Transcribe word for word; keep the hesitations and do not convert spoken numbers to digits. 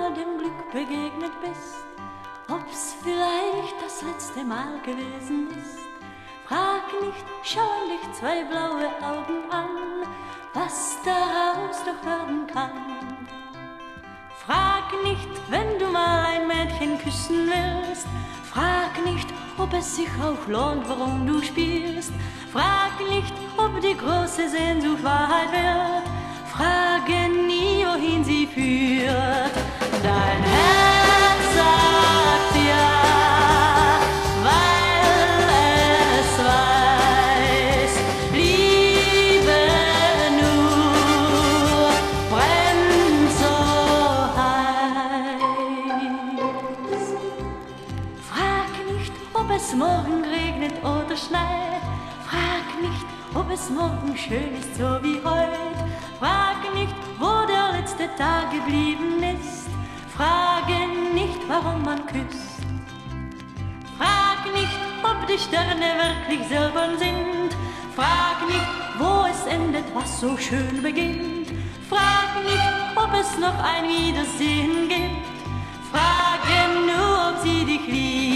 mal dem Glück begegnet bist, ob's vielleicht das letzte Mal gewesen ist. Frag nicht, schauen dich zwei blaue Augen an, was daraus doch werden kann. Frag nicht, wenn du mal ein Mädchen küssen willst, frag nicht, ob es sich auch lohnt, warum du spielst. Frag nicht, ob die große Sehnsucht Wahrheit wird, frage nie, wohin sie führt. Dein Herz sagt ja, weil es weiß, Liebe nur brennt so heiß. Frag nicht, ob es morgen regnet oder schneit, frag nicht, ob es morgen schön ist, so wie heut. Frag nicht, wo der letzte Tag geblieben ist, frage nicht, warum man küsst. Frag nicht, ob die Sterne wirklich silbern sind, frag nicht, wo es endet, was so schön beginnt. Frag nicht, ob es noch ein Wiedersehen gibt, frage nur, ob sie dich liebt.